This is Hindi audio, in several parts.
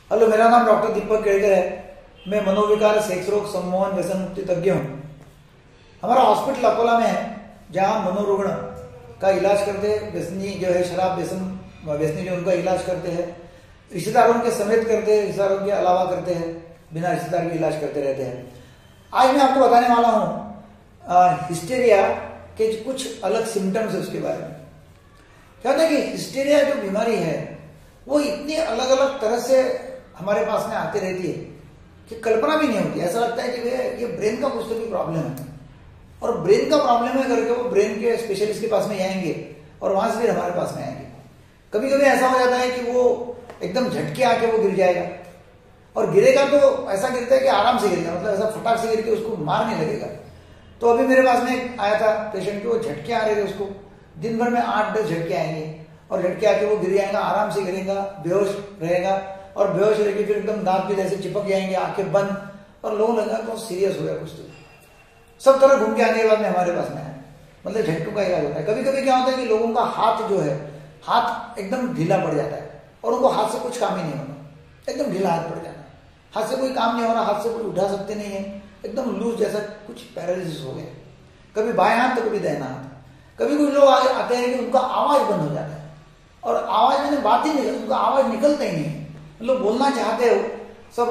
हेलो, मेरा नाम डॉक्टर दीपक केड़कर है। मैं मनोविकार, सेक्स रोग, सम्मोहन, व्यसन मुक्ति तज्ञ हूँ। हमारा हॉस्पिटल अकोला में है, जहाँ मनोरुग्ण का इलाज करते हैं। व्यसनी जो है, शराब व्यसनी जो उनका इलाज करते हैं। रिश्तेदारों के समेत करते हैं, रिश्तेदारों के अलावा करते हैं, बिना रिश्तेदार के इलाज करते रहते हैं। आज मैं आपको बताने वाला हूँ हिस्टेरिया के कुछ अलग सिम्टम्स है उसके बारे में। क्या होता है कि हिस्टेरिया जो बीमारी है वो इतनी अलग अलग तरह से हमारे पास में आती रहती है कि कल्पना भी नहीं होती। ऐसा लगता है कि ये ब्रेन का कुछ तो भी प्रॉब्लम है, और ब्रेन का प्रॉब्लम है करके वो ब्रेन के स्पेशलिस्ट के पास में आएंगे और वहां से फिर हमारे पास में आएंगे। कभी कभी ऐसा हो जाता है कि वो एकदम झटके आके वो गिर जाएगा, और गिरेगा तो ऐसा गिरता है कि आराम से गिरेगा, मतलब ऐसा फटाक से गिर के उसको मारने लगेगा। तो अभी मेरे पास में आया था पेशेंट के, वो झटके आ रहे थे उसको, दिन भर में 8-10 झटके आएंगे, और झटके आके वो गिर जाएगा, आराम से गिरेगा, बेहोश रहेगा, और बेहोश रहेगी फिर एकदम दांत भी जैसे चिपक जाएंगे, आंखें बंद, और लोगों लगा तो सीरियस हो गया कुछ। तो सब तरह घूम के आने के बाद में हमारे पास में आया, मतलब झटकों का इलाज होता है। कभी कभी क्या होता है कि लोगों का हाथ जो है, हाथ एकदम ढीला पड़ जाता है, और उनको हाथ से कुछ काम ही नहीं होना, एकदम ढीला हाथ पड़ जाना, हाथ से कोई काम नहीं हो रहा, हाथ से कुछ उठा सकते नहीं है, एकदम लूज जैसा कुछ पैरालिसिस हो गया। कभी बाएं हाथ तो कभी दाहिना हाथ। कभी कुछ लोग आते हैं कि उनका आवाज बंद हो जाता है, और आवाज मैंने बात ही नहीं, उनका आवाज निकलता ही नहीं है। मतलब बोलना चाहते हो सब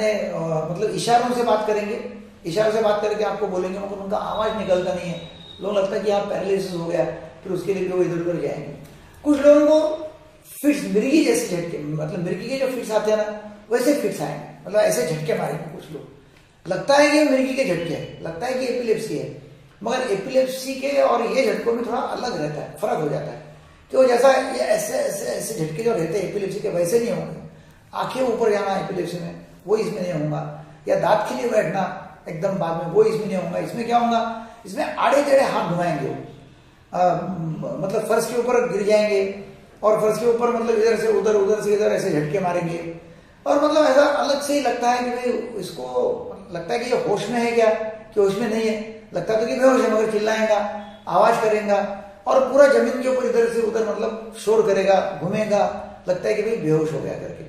मतलब इशारों से बात करेंगे, इशारों से बात करके आपको बोलेंगे, मगर उनका आवाज निकलता नहीं है। लोग लगता है कि आप पैरालिसिस हो गया, फिर उसके लिए वो इधर उधर जाएंगे। कुछ लोगों को फिट्स, मिर्गी जैसे झटके, मतलब मिर्गी के जो फिट्स आते हैं ना, वैसे फिट्स आएंगे, मतलब ऐसे झटके मारेंगे कुछ लोग। लगता है कि मिर्गी के झटके है, लगता है कि एपिलेप्सी है, मगर एपिलेप्सी के और ये झटकों में थोड़ा अलग रहता है, फर्क हो जाता है। तो जैसा ये ऐसे ऐसे ऐसे झटके जो रहते हैं एपिलेप्सी के, वैसे नहीं होंगे। आंखें ऊपर जाना एपिलेप्सी में, वो इसमें नहीं होगा, या दांत के लिए बैठना एकदम बाद में, वो इसमें नहीं होगा। इसमें क्या होगा, इसमें आड़े टेढ़े हाथ घुमाएंगे, मतलब फर्श के ऊपर गिर जाएंगे, और फर्श के ऊपर मतलब इधर से उधर, उधर से इधर ऐसे झटके मारेंगे, और मतलब ऐसा अलग से ही लगता है कि भाई इसको लगता है कि ये होश में है क्या, कि होश में नहीं है। लगता तो कि बेहोश है, मगर चिल्लाएगा, आवाज करेगा, और पूरा जमीन के ऊपर इधर से उधर मतलब शोर करेगा, घूमेगा, लगता है कि भाई बेहोश हो गया करके।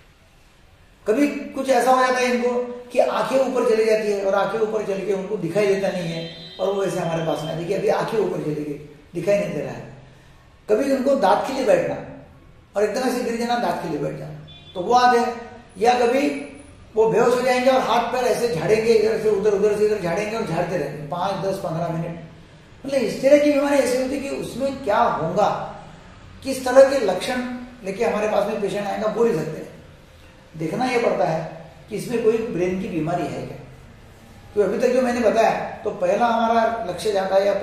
कभी कुछ ऐसा हो जाता है इनको कि आंखें ऊपर चली जाती है, और आंखें ऊपर चल के उनको दिखाई देता नहीं है, और वो ऐसे हमारे पास में देखिए अभी आंखें ऊपर चली गई, दिखाई नहीं दे रहा है। कभी उनको दांत के लिए बैठना, और एकदम ऐसे गिर जाना, दांत के लिए बैठ जाना, तो वो आ जाए। या कभी वो बेहोश हो जाएंगे और हाथ पैर ऐसे झाड़ेंगे, इधर से उधर, उधर से इधर झाड़ेंगे, और झाड़ते रहेंगे 5, 10, 15 मिनट। मतलब इस तरह की बीमारी ऐसी होती है कि उसमें क्या होगा, किस तरह के लक्षण लेके हमारे पास में पेशेंट आएगा, बोल ही सकते हैं। देखना यह पड़ता है कि इसमें कोई ब्रेन की बीमारी है क्या। तो अभी तक जो मैंने बताया, तो पहला हमारा लक्ष्य जाता है, या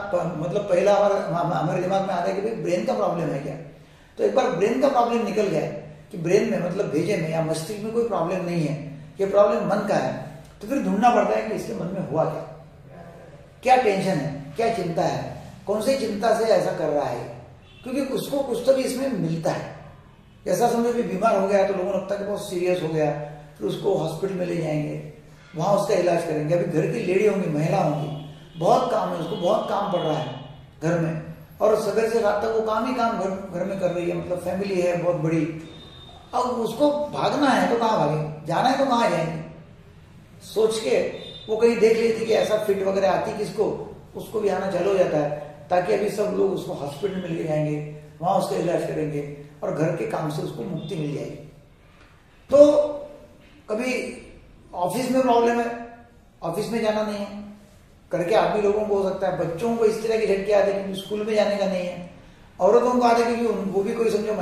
पहला हमारे दिमाग में आता है कि भाई ब्रेन का प्रॉब्लम है क्या। तो एक बार ब्रेन का प्रॉब्लम निकल गया कि ब्रेन में, मतलब भेजे में या मस्तिष्क में कोई प्रॉब्लम नहीं है, ये प्रॉब्लम मन का है, तो फिर ढूंढना पड़ता है कि इसके मन में हुआ क्या, क्या टेंशन है, क्या चिंता है, कौन सी चिंता से ऐसा कर रहा है, क्योंकि उसको कुछ तो भी इसमें मिलता है। ऐसा समझो कि बीमार हो गया तो लोगों को लगता है कि बहुत सीरियस हो गया, फिर उसको हॉस्पिटल में ले जाएंगे, वहां उसका इलाज करेंगे। अभी घर की लेडी होंगी, महिला होंगी, बहुत काम है, उसको बहुत काम पड़ रहा है घर में, और सवेरे से रात तक वो काम ही काम घर में कर रही है, मतलब फैमिली है बहुत बड़ी। अब उसको भागना है तो कहाँ भागेंगे, जाना है तो कहाँ जाएंगे, सोच के वो कहीं देख लेती कि ऐसा फिट वगैरह आती किसको, उसको भी आना चालू हो जाता है, ताकि अभी सब लोग उसको हॉस्पिटल में ले जाएंगे, वहां उसका इलाज करेंगे, और घर के काम से उसको मुक्ति मिल जाएगी। तो कभी ऑफिस में प्रॉब्लम है, ऑफिस में जाना नहीं है करके आदमी लोगों को हो सकता है। बच्चों को इस तरह के झटके आते हैं क्योंकि स्कूल में जाने का नहीं है। औरतों को आते क्योंकि वो भी कोई समझो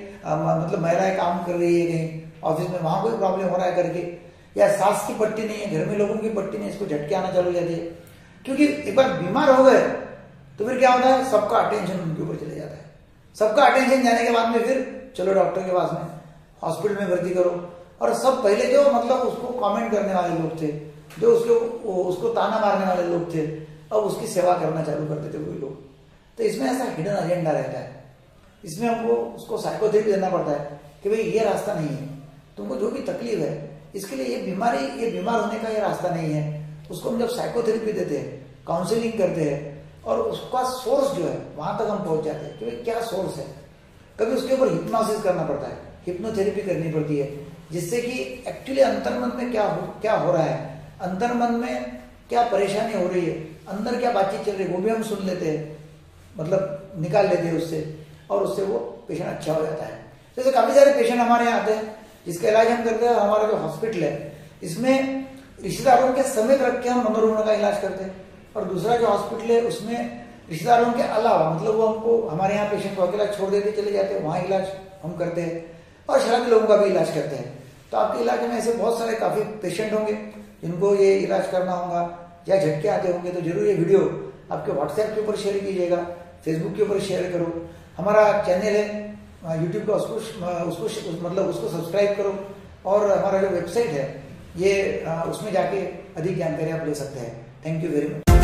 महिलाएं काम कर रही है कहीं ऑफिस में, वहां कोई प्रॉब्लम हो रहा है करके, या सांस की पट्टी नहीं है, घर में लोगों की पट्टी नहीं है, इसको झटके आना चालू हो जाती है। क्योंकि एक बार बीमार हो गए तो फिर क्या होता है, सबका अटेंशन उनके ऊपर चले जाता है। सबका अटेंशन जाने के बाद में फिर चलो डॉक्टर के पास में, हॉस्पिटल में भर्ती करो। और सब पहले जो मतलब उसको कमेंट करने वाले लोग थे, जो उसको ताना मारने वाले लोग थे, अब उसकी सेवा करना चालू कर देते कोई लोग। तो इसमें ऐसा हिडन एजेंडा रहता है, इसमें हमको उसको साइकोथेरेपी देना पड़ता है कि भाई ये रास्ता नहीं है, तुमको जो भी तकलीफ है इसके लिए ये बीमार होने का ये रास्ता नहीं है। उसको हम जब साइकोथेरेपी देते हैं, काउंसलिंग करते हैं, और उसका सोर्स जो है वहां तक हम पहुंच जाते हैं कि भाई क्या सोर्स है। कभी उसके ऊपर हिप्नोसिस करना पड़ता है। हिप्नोथेरेपी करनी पड़ती है, जिससे कि एक्चुअली अंतर्मन में क्या हो रहा है, अंतर्मन में क्या परेशानी हो रही है, अंदर क्या बातचीत चल रही है, वो भी हम सुन लेते हैं, मतलब निकाल लेते हैं उससे, और उससे वो पेशेंट अच्छा हो जाता है। जैसे काफी सारे पेशेंट हमारे यहाँ आते हैं जिसका इलाज हम करते हैं। हमारा जो हॉस्पिटल है इसमें रिश्तेदारों के समेत रख के हम मनोरुग्ण का इलाज करते हैं, और दूसरा जो हॉस्पिटल है उसमें रिश्तेदारों के अलावा, मतलब वो हमको हमारे यहाँ पेशेंट को अकेला छोड़ देते चले जाते हैं, वहाँ इलाज हम करते हैं, और शराबी लोगों का भी इलाज करते हैं। तो आपके इलाके में ऐसे बहुत सारे काफी पेशेंट होंगे जिनको ये इलाज करना होगा या झटके आते होंगे, तो जरूर ये वीडियो आपके व्हाट्सएप के ऊपर शेयर कीजिएगा, फेसबुक के ऊपर शेयर करो। हमारा चैनल है यूट्यूब का, उसको सब्सक्राइब करो, और हमारा जो वेबसाइट है ये उसमें जाके अधिक जानकारी आप ले सकते हैं। Thank you very much.